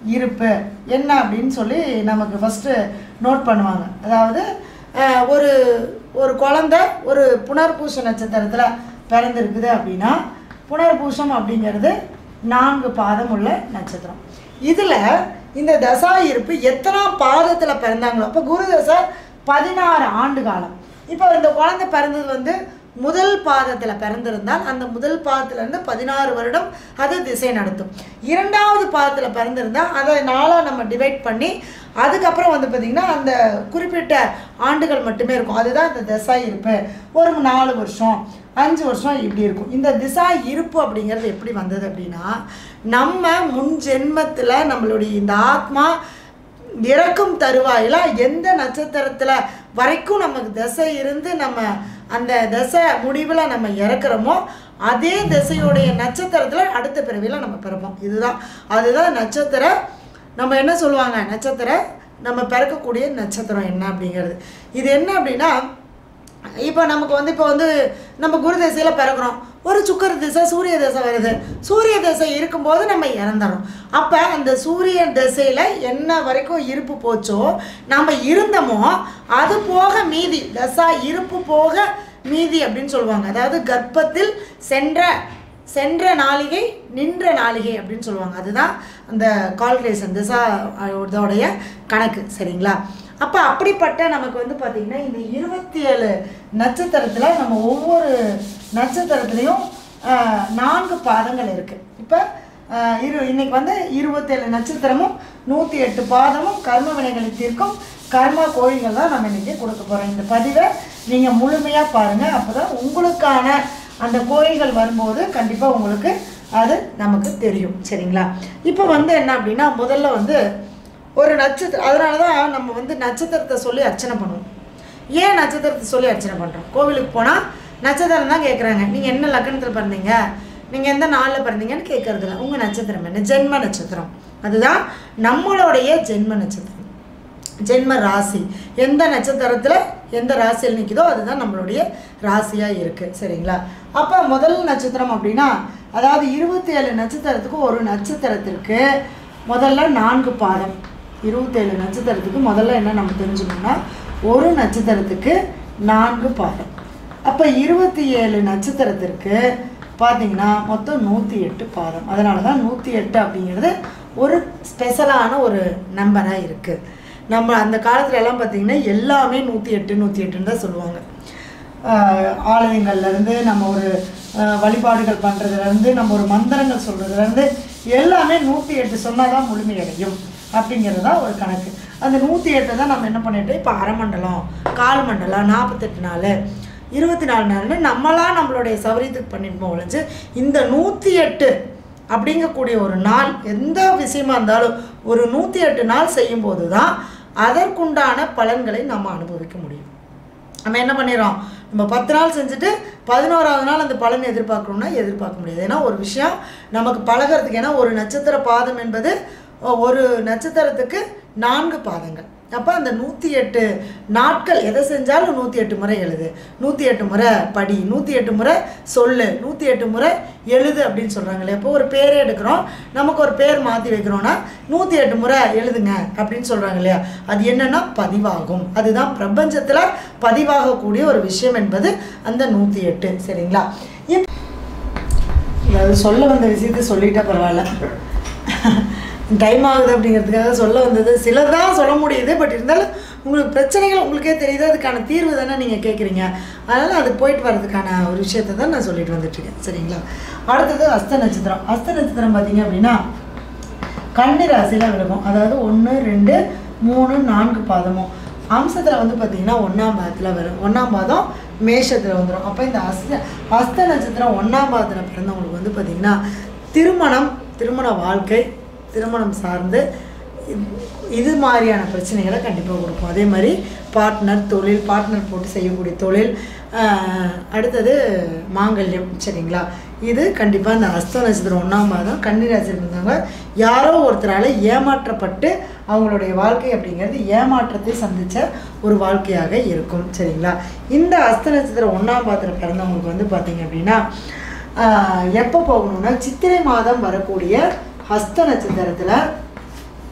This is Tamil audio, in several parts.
இருப்பு என்ன அப்படின்னு சொல்லி நமக்கு ஃபஸ்ட்டு நோட் பண்ணுவாங்க. அதாவது ஒரு ஒரு குழந்தை ஒரு புனர்பூச நட்சத்திரத்தில் பிறந்திருக்குது அப்படின்னா புனர்பூசம் அப்படிங்கிறது 4 பாதம் உள்ள நட்சத்திரம். இதில் இந்த தசா இருப்பு எத்தனாம் பாதத்தில் பிறந்தாங்களோ, அப்போ குரு தசை 16 ஆண்டு காலம். இப்போ இந்த குழந்தை பிறந்தது வந்து முதல் பாதத்தில் பிறந்திருந்தால் அந்த முதல் பாதத்திலேருந்து 16 வருடம் அது திசை நடத்தும். 2வது பாதத்தில் பிறந்திருந்தால் அதை 4ஆக நம்ம டிவைட் பண்ணி அதுக்கப்புறம் வந்து பார்த்திங்கன்னா அந்த குறிப்பிட்ட ஆண்டுகள் மட்டுமே இருக்கும். அதுதான் இந்த திசா இருப்பு. ஒரு 4 வருஷம் 5 வருஷம் இப்படி இருக்கும். இந்த திசா இருப்பு அப்படிங்கிறது எப்படி வந்தது அப்படின்னா, நம்ம முன் ஜென்மத்தில் நம்மளுடைய இந்த ஆத்மா இறக்கும் தருவாயில் எந்த நட்சத்திரத்தில் வரைக்கும் நமக்கு திசை இருந்து நம்ம அந்த திசை முடிவில் நம்ம இறக்குறோமோ அதே திசையுடைய நட்சத்திரத்தில் அடுத்த பிறவியில் நம்ம பிறப்போம். அதுதான் நட்சத்திர நம்ம என்ன சொல்லுவாங்க, நட்சத்திர நம்ம பிறக்கக்கூடிய நட்சத்திரம் என்ன அப்படிங்கிறது. இது என்ன அப்படின்னா, இப்போ நமக்கு வந்து இப்போ வந்து நம்ம குரு திசையில் பிறக்கிறோம், ஒரு சுக்கர திசை சூரிய திசை வருது. சூரிய திசை இருக்கும்போது நம்ம இறந்துறோம். அப்போ அந்த சூரிய திசையில் என்ன வரைக்கும் இருப்பு போச்சோ நம்ம இருந்தோமோ அது போக மீதி தசா இருப்பு போக மீதி அப்படின்னு சொல்லுவாங்க. அதாவது கர்ப்பத்தில் சென்ற நாளிகை நின்ற நாளிகை அப்படின்னு சொல்லுவாங்க. அதுதான் அந்த கால்குலேஷன் திசா இதோடைய கணக்கு. சரிங்களா? அப்போ அப்படிப்பட்ட நமக்கு வந்து பார்த்திங்கன்னா இந்த 27 நட்சத்திரத்தில் நம்ம ஒவ்வொரு நட்சத்திரத்துலேயும் 4 பாதங்கள் இருக்குது. இப்போ இன்னைக்கு வந்து 27 நட்சத்திரமும் 108 பாதமும் கர்ம வினைகளை தீர்க்கும் கர்மா கோயில்கள் தான் நம்ம இன்றைக்கி கொடுக்க போகிறோம். இந்த பதிவை நீங்கள் முழுமையாக பாருங்கள். அப்போ தான் உங்களுக்கான அந்த கோயில்கள் வரும்போது கண்டிப்பாக உங்களுக்கு அது நமக்கு தெரியும். சரிங்களா? இப்போ வந்து என்ன அப்படின்னா, முதல்ல வந்து ஒரு நட்சத்திரம், அதனால தான் நம்ம வந்து நட்சத்திரத்தை சொல்லி அர்ச்சனை பண்ணுவோம். ஏன் நட்சத்திரத்தை சொல்லி அர்ச்சனை பண்ணுறோம்? கோவிலுக்கு போனால் நட்சத்திரம் தான் கேட்குறாங்க. நீங்கள் என்ன லக்னத்தில் பிறந்தீங்க, நீங்கள் எந்த நாளில் பிறந்தீங்கன்னு கேட்குறதில்ல. உங்கள் நட்சத்திரம் என்ன? ஜென்ம நட்சத்திரம். அதுதான் நம்மளுடைய ஜென்ம நட்சத்திரம், ஜென்ம ராசி. எந்த நட்சத்திரத்தில் எந்த ராசியில் நிற்குதோ அதுதான் நம்மளுடைய ராசியாக இருக்குது. சரிங்களா? அப்போ முதல் நட்சத்திரம் அப்படின்னா, அதாவது 27 நட்சத்திரத்துக்கு ஒரு நட்சத்திரத்திற்கு முதல்ல 4 பாதம். 27 நட்சத்திரத்துக்கு முதல்ல என்ன நம்ம தெரிஞ்சுக்கணும்னா, ஒரு நட்சத்திரத்துக்கு 4 பாதம். அப்போ 27 நட்சத்திரத்திற்கு பார்த்திங்கன்னா மொத்தம் 108 பாதம். அதனால தான் 108 அப்படிங்கிறது ஒரு ஸ்பெஷலான ஒரு நம்பராக இருக்குது. நம்ம அந்த காலத்துல எல்லாம் பார்த்திங்கன்னா எல்லாமே 108 தான் சொல்லுவாங்க. ஆலயங்கள்லேருந்து நம்ம ஒரு வழிபாடுகள் பண்ணுறதுலேருந்து நம்ம ஒரு மந்திரங்கள் சொல்கிறதுலேருந்து எல்லாமே 108 சொன்னால் தான் முழுமையடையும் அப்படிங்கிறது தான் ஒரு கணக்கு. அந்த 108 தான் நம்ம என்ன பண்ணிட்டோம், இப்போ அரை மண்டலம், கால் மண்டலம், 48 நாள், 24 நாள்னு நம்மளாம் நம்மளுடைய சௌரியத்துக்கு பண்ணிட்டு ஒழிஞ்சு இந்த 108 அப்படிங்கக்கூடிய ஒரு நாள் எந்த விஷயமா இருந்தாலும் ஒரு 108 நாள் செய்யும்போது தான் அதற்குண்டான பலன்களை நம்ம அனுபவிக்க முடியும். நம்ம என்ன பண்ணிடுறோம், நம்ம 10 நாள் செஞ்சுட்டு 11ஆவது நாள் அந்த பலன் எதிர்பார்க்கணும்னா எதிர்பார்க்க முடியாது. ஏன்னா ஒரு விஷயம் நமக்கு பழகிறதுக்கு, ஏன்னா ஒரு நட்சத்திர பாதம் என்பது ஒரு நட்சத்திரத்துக்கு 4 பாதங்கள். அப்போ அந்த 108 நாட்கள் எதை செஞ்சாலும் 108 முறை எழுது, 108 முறை படி, 108 முறை சொல்லு, 108 முறை எழுது அப்படின்னு சொல்கிறாங்களே. இப்போ ஒரு பேரே எடுக்கிறோம், நமக்கு ஒரு பேர் மாற்றி வைக்கிறோன்னா 108 முறை எழுதுங்க அப்படின்னு சொல்கிறாங்க இல்லையா. அது என்னென்னா பதிவாகும். அதுதான் பிரபஞ்சத்தில் பதிவாகக்கூடிய ஒரு விஷயம் என்பது அந்த 108. சரிங்களா? அது சொல்ல வந்த விஷயத்தை சொல்லிட்டா பரவாயில்ல, டைம் ஆகுது அப்படிங்கிறதுக்காக சொல்ல வந்தது. சிலர் தான் சொல்ல முடியுது, பட் இருந்தாலும் உங்களுக்கு பிரச்சனைகள் உங்களுக்கே தெரியுது, அதுக்கான தீர்வு தானே நீங்கள் கேட்குறீங்க. அதனால் அது போயிட்டு வர்றதுக்கான ஒரு விஷயத்தை தான் நான் சொல்லிட்டு வந்துட்டுருக்கேன். சரிங்களா? அடுத்தது அஸ்த நட்சத்திரம். அஸ்த நட்சத்திரம் பார்த்திங்க அப்படின்னா கன்னி ராசியில் விழுகும். அதாவது 1, 2, 3, 4 பாதமும் அம்சத்தில் வந்து பார்த்திங்கன்னா 1ஆம் பாதத்தில் வரும். 1ஆம் பாதம் மேஷத்தில் வந்துடும். அப்போ இந்த அஸ்த நட்சத்திரம் 1ஆம் பாதத்தில் பிறந்தவங்களுக்கு வந்து பார்த்திங்கன்னா திருமண வாழ்க்கை, திருமணம் சார்ந்து இது மாதிரியான பிரச்சனைகளை கண்டிப்பாக கொடுக்கும். அதே மாதிரி பார்ட்னர் போட்டு செய்யக்கூடிய தொழில், அடுத்தது மாங்கல்யம். சரிங்களா? இது கண்டிப்பாக இந்த அஸ்த நட்சத்திரம் 1ஆம் பாதம் கன்னிராசியில் இருந்தவங்க யாரோ ஒருத்தரால் ஏமாற்றப்பட்டு அவங்களுடைய வாழ்க்கை அப்படிங்கிறது ஏமாற்றத்தை சந்தித்த ஒரு வாழ்க்கையாக இருக்கும். சரிங்களா? இந்த அஸ்த நட்சத்திரம் 1ஆம் பாதத்தில் பிறந்தவங்களுக்கு வந்து பார்த்திங்க அப்படின்னா எப்போ போகணும்னா சித்திரை மாதம் வரக்கூடிய ஹஸ்த நட்சத்திரத்தில்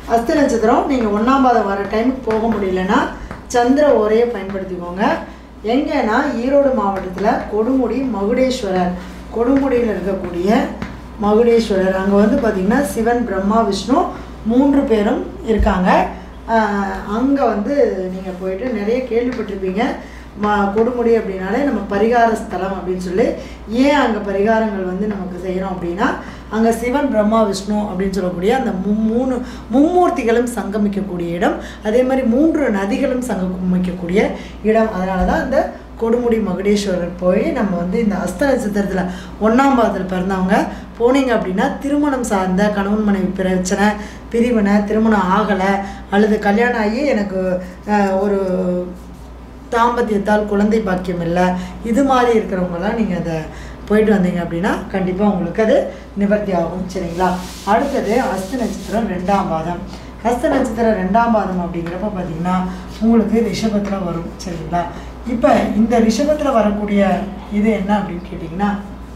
அஸ்த நட்சத்திரம் நீங்கள் 1ஆம் பாதம் வர டைமுக்கு போக முடியலன்னா சந்திர ஓரையை பயன்படுத்திக்கோங்க. எங்கன்னா ஈரோடு மாவட்டத்தில் கொடுமுடி மகுடேஸ்வரர், கொடுமுடியில் இருக்கக்கூடிய மகுடேஸ்வரர், அங்கே வந்து பார்த்திங்கன்னா சிவன் பிரம்மா விஷ்ணு 3 பேரும் இருக்காங்க. அங்கே வந்து நீங்கள் போயிட்டு நிறைய கேள்விப்பட்டிருப்பீங்க. கொடுமுடி அப்படின்னாலே நம்ம பரிகார ஸ்தலம் அப்படின்னு சொல்லி. ஏன் அங்கே பரிகாரங்கள் வந்து நமக்கு செய்கிறோம் அப்படின்னா அங்கே சிவன் பிரம்மா விஷ்ணு அப்படின்னு சொல்லக்கூடிய அந்த மும்மூர்த்திகளும் சங்கமிக்கக்கூடிய இடம், அதே மாதிரி 3 நதிகளும் சங்கமிக்கக்கூடிய இடம். அதனால தான் இந்த கொடுமுடி மகுடேஸ்வரர் போய் நம்ம வந்து இந்த அஸ்த நட்சத்திரத்தில் 1ஆம் பாதத்தில் பிறந்தவங்க போனீங்க அப்படின்னா திருமணம் சார்ந்த கணவன் மனைவி பிரச்சனை, பிரிவினை, திருமணம் ஆகலை அல்லது கல்யாணம் ஆகி எனக்கு ஒரு தாம்பத்தியத்தால் குழந்தை பாக்கியம் இல்லை, இது மாதிரி இருக்கிறவங்களாம் நீங்கள் அதை போயிட்டு வந்தீங்க அப்படின்னா கண்டிப்பாக உங்களுக்கு அது நிவர்த்தி ஆகும். சரிங்களா? அடுத்தது அஸ்த நட்சத்திரம் 2ஆம் பாதம். அஸ்த நட்சத்திரம் 2ஆம் பாதம் அப்படிங்கிறப்ப பார்த்தீங்கன்னா உங்களுக்கு ரிஷபத்தில் வரும். சரிங்களா? இப்போ இந்த ரிஷபத்தில் வரக்கூடிய இது என்ன அப்படின்னு கேட்டிங்கன்னா,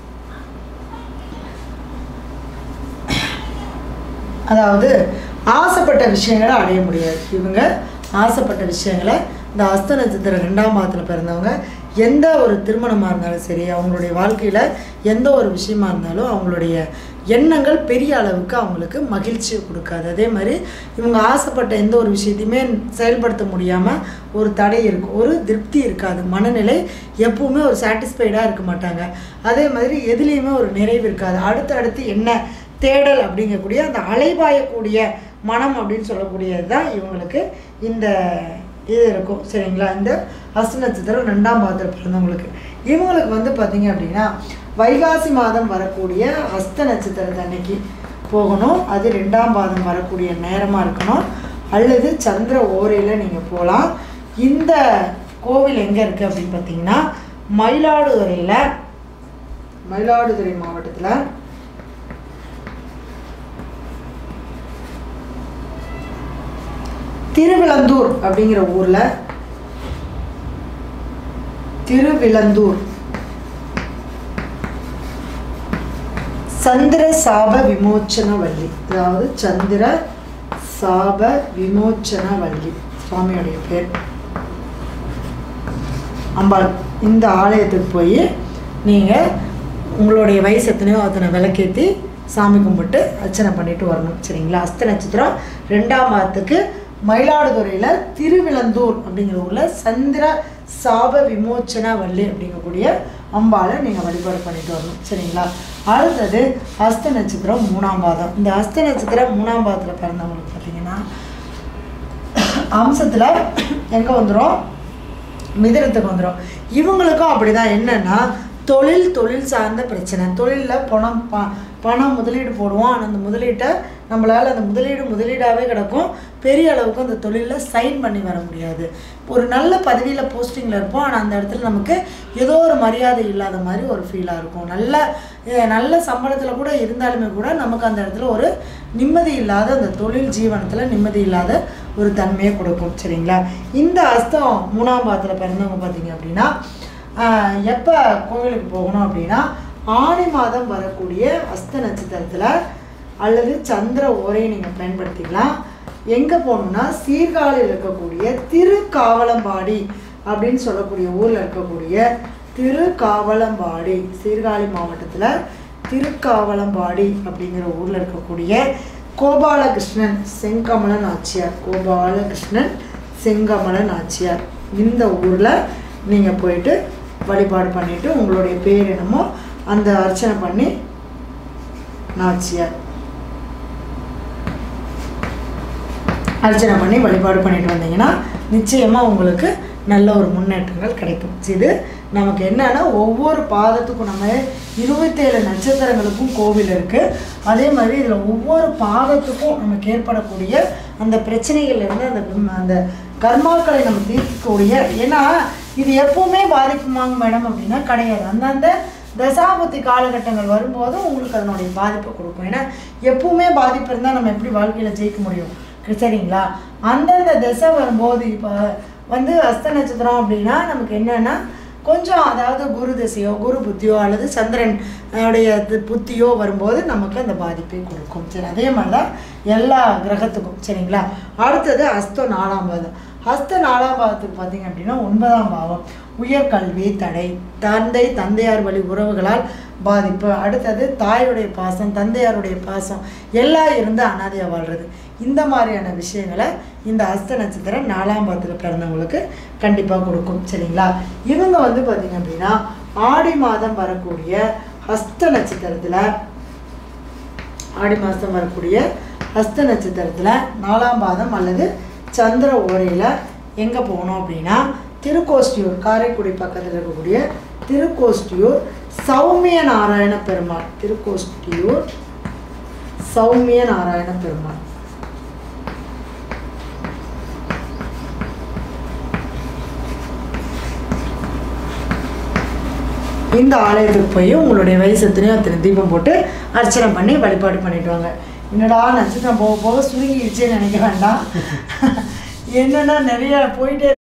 அதாவது ஆசைப்பட்ட விஷயங்களை அடைய முடியாது. இவங்க ஆசைப்பட்ட விஷயங்களை இந்த அஸ்த நட்சத்திரம் 2ஆம் பாதத்தில் பிறந்தவங்க எந்த ஒரு திருமணமாக இருந்தாலும் சரி, அவங்களுடைய வாழ்க்கையில் எந்த ஒரு விஷயமா இருந்தாலும் அவங்களுடைய எண்ணங்கள் பெரிய அளவுக்கு அவங்களுக்கு மகிழ்ச்சியை கொடுக்காது. அதே மாதிரி இவங்க ஆசைப்பட்ட எந்த ஒரு விஷயத்தையுமே செயல்படுத்த முடியாமல் ஒரு தடை இருக்கும், ஒரு திருப்தி இருக்காது, மனநிலை எப்பவுமே ஒரு சாட்டிஸ்ஃபைடாக இருக்க மாட்டாங்க. அதே மாதிரி எதுலேயுமே ஒரு நிறைவு இருக்காது. அடுத்தடுத்து என்ன தேடல் அப்படிங்கக்கூடிய அந்த அலைபாயக்கூடிய மனம் அப்படின்னு சொல்லக்கூடியது தான் இவங்களுக்கு இந்த இது இருக்கும். சரிங்களா? இந்த அஸ்த நட்சத்திரம் 2ஆம் பாதத்தில் பிறந்தவங்களுக்கு இவங்களுக்கு வந்து பார்த்திங்க அப்படின்னா வைகாசி மாதம் வரக்கூடிய அஸ்த நட்சத்திரத்தை அன்னைக்கு போகணும். அது 2ஆம் பாதம் வரக்கூடிய நேரமாக இருக்கணும். அல்லது சந்திர ஓரையில் நீங்கள் போகலாம். இந்த கோவில் எங்கே இருக்குது அப்படின்னு பார்த்தீங்கன்னா மயிலாடுதுறை மாவட்டத்தில் திருவிழந்தூர் அப்படிங்கிற ஊரில், திருவிழந்தூர் சந்திர சாப விமோச்சன வள்ளி, அதாவது சந்திர சாப விமோச்சன வள்ளி சுவாமியுடைய பேர். அம்பாள் இந்த ஆலயத்துக்கு போய் நீங்கள் உங்களுடைய வயசு எத்தனையோ அத்தனை விளக்கேற்றி சாமி கும்பிட்டு அர்ச்சனை பண்ணிட்டு வரணும். சரிங்களா? அஸ்த நட்சத்திரம் 2ஆம் பாதத்துக்கு மயிலாடுதுறையில் திருவிழந்தூர் அப்படிங்கிற ஊரில் சந்திர சாப விமோச்சன வள்ளி அப்படிங்கக்கூடிய அம்பாலை நீங்கள் வழிபாடு பண்ணிட்டு வரணும். சரிங்களா? அடுத்தது அஸ்த நட்சத்திரம் 3ஆம் பாதம். இந்த அஸ்த நட்சத்திரம் 3ஆம் பாதத்தில் பிறந்தவங்களுக்கு பார்த்தீங்கன்னா அம்சத்தில் எங்கே வந்துடும்? மிதுனத்துக்கு வந்துடும். இவங்களுக்கும் அப்படி தான். என்னென்னா தொழில் சார்ந்த பிரச்சனை. தொழிலில் பணம் முதலீடு போடுவோம். ஆனால் அந்த முதலீட்டை நம்மளால் அந்த முதலீடாகவே கிடக்கும். பெரிய அளவுக்கு அந்த தொழிலில் சைன் பண்ணி வர முடியாது. ஒரு நல்ல பதவியில் போஸ்டிங்கில் இருப்போம். ஆனால் அந்த இடத்துல நமக்கு ஏதோ ஒரு மரியாதை இல்லாத மாதிரி ஒரு ஃபீலாக இருக்கும். நல்ல சம்பளத்தில் கூட இருந்தாலுமே கூட நமக்கு அந்த இடத்துல ஒரு நிம்மதி இல்லாத, அந்த தொழில் ஜீவனத்தில் நிம்மதி இல்லாத ஒரு தன்மையை கொடுக்கும். சரிங்களா? இந்த அஸ்தம் 3ஆம் பாதத்தில் பிறந்தவங்க பார்த்தீங்க அப்படின்னா எப்போ கோவிலுக்கு போகணும் அப்படின்னா ஆனி மாதம் வரக்கூடிய அஸ்த நட்சத்திரத்தில் அல்லது சந்திர ஓரையை நீங்கள் பயன்படுத்திக்கலாம். எங்கே போகணுன்னா சீர்காழியில் இருக்கக்கூடிய திருக்காவலம்பாடி அப்படின்னு சொல்லக்கூடிய ஊரில் இருக்கக்கூடிய திருக்காவலம்பாடி, சீர்காழி மாவட்டத்தில் திருக்காவலம்பாடி அப்படிங்கிற ஊரில் இருக்கக்கூடிய கோபாலகிருஷ்ணன் செங்கமல நாச்சியார் இந்த ஊரில் நீங்கள் போயிட்டு வழிபாடு பண்ணிவிட்டு உங்களுடைய பேர் என்னமோ அந்த அர்ச்சனை பண்ணி வழிபாடு பண்ணிட்டு வந்தீங்கன்னா நிச்சயமாக உங்களுக்கு நல்ல ஒரு முன்னேற்றங்கள் கிடைக்கும். இது நமக்கு என்னன்னா ஒவ்வொரு பாதத்துக்கும் நம்ம 27 நட்சத்திரங்களுக்கும் கோவில் இருக்குது. அதே மாதிரி இதில் ஒவ்வொரு பாதத்துக்கும் நமக்கு ஏற்படக்கூடிய அந்த பிரச்சனைகள்லேருந்து அந்த கர்மாக்களை நம்ம தீர்க்கக்கூடிய, ஏன்னா இது எப்பவுமே பாதிக்குமாங்க மேடம் அப்படின்னா கிடையாது. அந்தந்த தசாபுத்தி காலகட்டங்கள் வரும்போது உங்களுக்கு அதனுடைய பாதிப்பை கொடுக்கும். ஏன்னா எப்பவுமே பாதிப்பு இருந்தால் நம்ம எப்படி வாழ்க்கையில் ஜெயிக்க முடியும்? சரிங்களா? அந்தந்த திசை வரும்போது இப்போ வந்து அஸ்த நட்சத்திரம் அப்படின்னா நமக்கு என்னென்னா கொஞ்சம் அதாவது குரு திசையோ குரு புத்தியோ அல்லது சந்திரன் உடைய புத்தியோ வரும்போது நமக்கு அந்த பாதிப்பை கொடுக்கும். சரி, அதே மாதிரி தான் எல்லா கிரகத்துக்கும். சரிங்களா? அடுத்தது ஹஸ்தம் 4ஆம் பாதம். ஹஸ்த 4ஆம் பாதத்துக்கு பார்த்தீங்க அப்படின்னா 9ஆம் பாவம். உயர்கல்வி தடை, தந்தையார் வழி உறவுகளால் பாதிப்பு, அடுத்தது தாயுடைய பாசம், தந்தையாருடைய பாசம் எல்லாம் இருந்து அனாதையாக வாழ்கிறது. இந்த மாதிரியான விஷயங்களை இந்த ஹஸ்த நட்சத்திரம் 4ஆம் பாதத்தில் பிறந்தவங்களுக்கு கண்டிப்பாக கொடுக்கும். சரிங்களா? இவங்க வந்து பார்த்திங்க அப்படின்னா ஆடி மாதம் வரக்கூடிய ஹஸ்த நட்சத்திரத்தில் ஹஸ்த நட்சத்திரத்தில் 4ஆம் பாதம் அல்லது சந்திர ஓரையில் எங்கே போகணும் அப்படின்னா திருக்கோஷ்டியூர், காரைக்குடி பக்கத்தில் இருக்கக்கூடிய திருக்கோஷ்டியூர் சௌமிய நாராயண பெருமாள். திருக்கோஷ்டியூர் சௌமிய நாராயண பெருமாள். இந்த ஆலயத்துக்கு போய் உங்களுடைய வயசு எத்தனையோ அத்தனை தீபம் போட்டு அர்ச்சனை பண்ணி வழிபாடு பண்ணிட்டு வாங்க. என்னடா நட்சத்திரம் போக போக சுருங்கிடுச்சேன்னு நினைக்க வேண்டாம். என்னென்னா நிறைய போயிட்டே